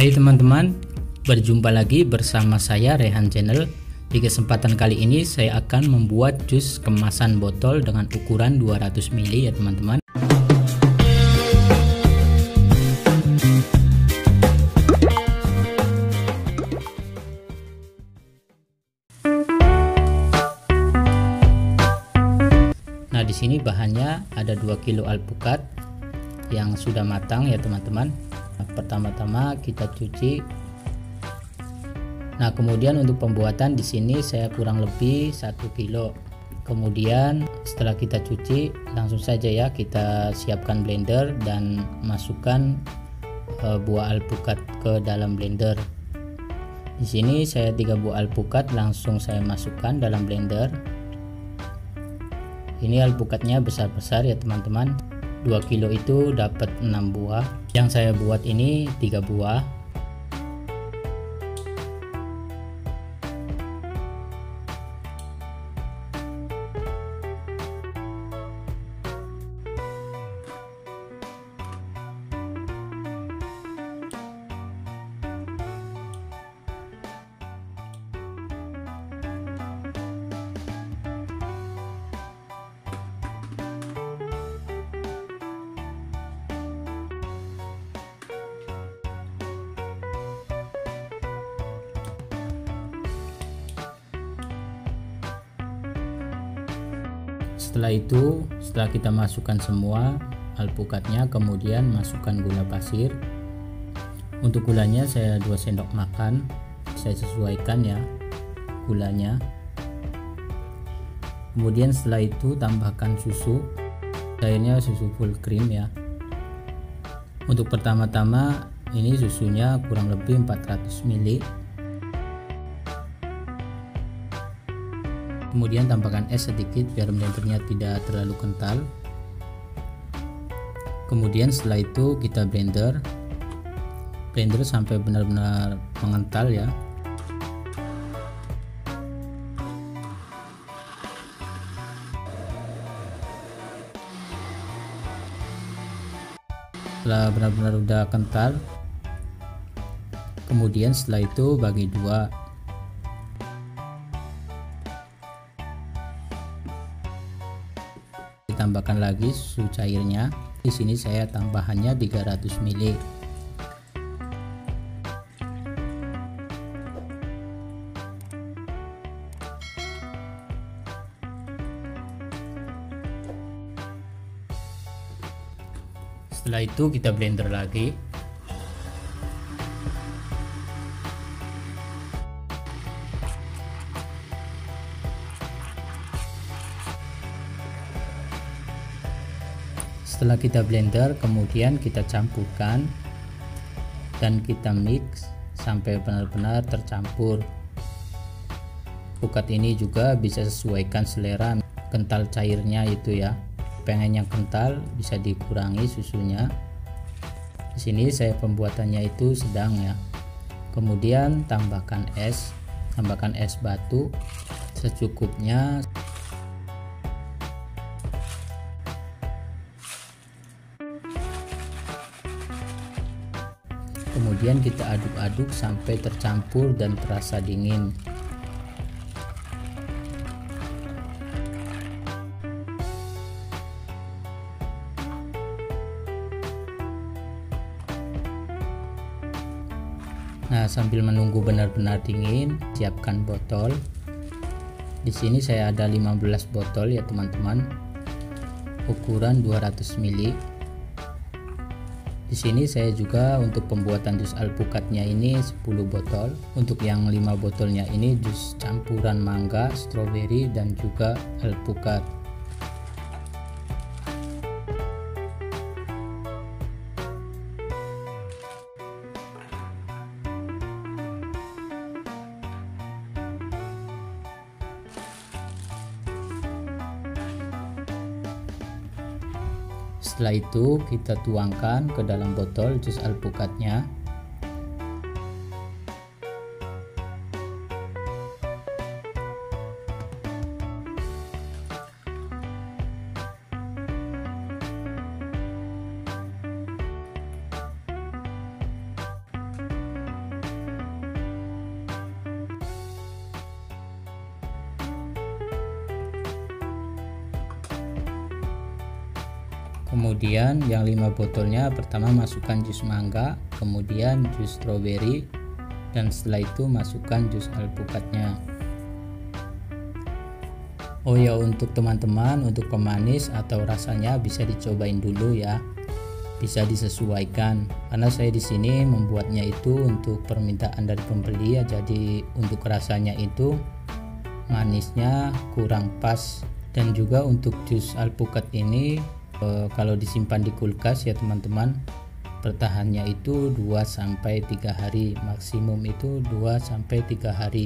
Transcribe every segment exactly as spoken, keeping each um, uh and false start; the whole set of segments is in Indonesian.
Hai teman-teman, berjumpa lagi bersama saya Rehan Channel. Di kesempatan kali ini saya akan membuat jus kemasan botol dengan ukuran dua ratus mililiter ya teman-teman. Nah, di sini bahannya ada dua kilo alpukat yang sudah matang ya teman-teman. Nah, pertama-tama kita cuci. Nah, kemudian untuk pembuatan di sini saya kurang lebih satu kilo. Kemudian setelah kita cuci, langsung saja ya kita siapkan blender dan masukkan e, buah alpukat ke dalam blender. Di sini saya tiga buah alpukat langsung saya masukkan dalam blender. Ini alpukatnya besar-besar ya teman-teman. dua kilo itu dapat enam buah. Yang saya buat ini tiga buah. Setelah itu, setelah kita masukkan semua alpukatnya, kemudian masukkan gula pasir. Untuk gulanya saya dua sendok makan, saya sesuaikan ya gulanya. Kemudian setelah itu tambahkan susu, cairnya susu full cream ya. Untuk pertama-tama ini susunya kurang lebih empat ratus mililiter. Kemudian tambahkan es sedikit biar blendernya tidak terlalu kental. Kemudian setelah itu kita blender blender sampai benar-benar mengental ya. Setelah benar-benar udah kental, kemudian setelah itu bagi dua. Tambahkan lagi susu cairnya. Di sini saya tambahannya tiga ratus mililiter. Setelah itu kita blender lagi. Setelah kita blender, kemudian kita campurkan dan kita mix sampai benar-benar tercampur. Alpukat ini juga bisa sesuaikan selera kental cairnya itu ya. Pengen yang kental bisa dikurangi susunya. Di sini saya pembuatannya itu sedang ya. Kemudian tambahkan es, tambahkan es batu secukupnya. Kemudian kita aduk-aduk sampai tercampur dan terasa dingin. Nah, sambil menunggu benar-benar dingin, siapkan botol. Di sini saya ada lima belas botol ya teman-teman. Ukuran dua ratus mililiter. Di sini saya juga untuk pembuatan jus alpukatnya ini sepuluh botol. Untuk yang lima botolnya ini jus campuran mangga, stroberi dan juga alpukat. Setelah itu kita tuangkan ke dalam botol jus alpukatnya. Kemudian yang lima botolnya, pertama masukkan jus mangga, kemudian jus strawberry, dan setelah itu masukkan jus alpukatnya. Oh ya, untuk teman-teman, untuk pemanis atau rasanya bisa dicobain dulu ya, bisa disesuaikan. Karena saya di sini membuatnya itu untuk permintaan dari pembeli ya, jadi untuk rasanya itu manisnya kurang pas. Dan juga untuk jus alpukat ini e, kalau disimpan di kulkas ya teman-teman, bertahannya itu dua sampai tiga hari, maksimum itu dua sampai tiga hari.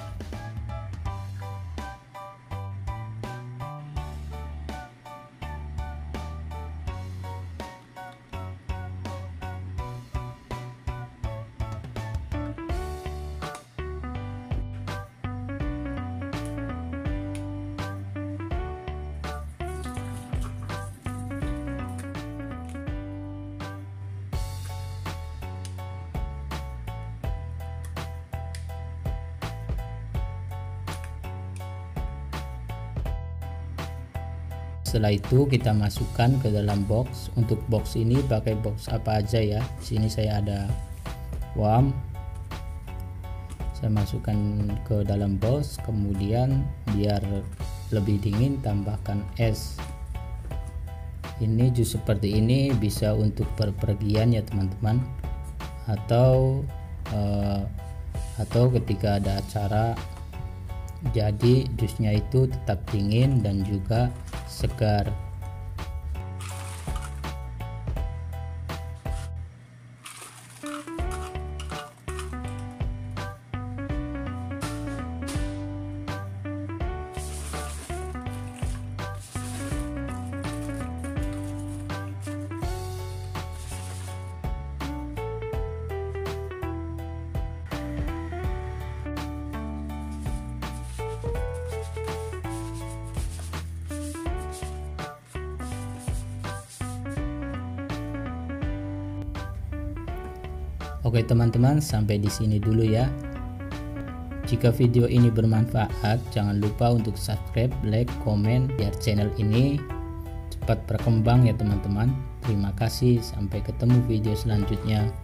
Setelah itu kita masukkan ke dalam box. Untuk box ini pakai box apa aja ya. Di sini saya ada warm. Saya masukkan ke dalam box, kemudian biar lebih dingin tambahkan es. Ini jus seperti ini bisa untuk perpergian ya teman-teman, atau eh, atau ketika ada acara. Jadi jusnya itu tetap dingin dan juga segar. Oke teman-teman, sampai di sini dulu ya. Jika video ini bermanfaat, jangan lupa untuk subscribe, like, komen biar channel ini cepat berkembang ya teman-teman. Terima kasih, sampai ketemu video selanjutnya.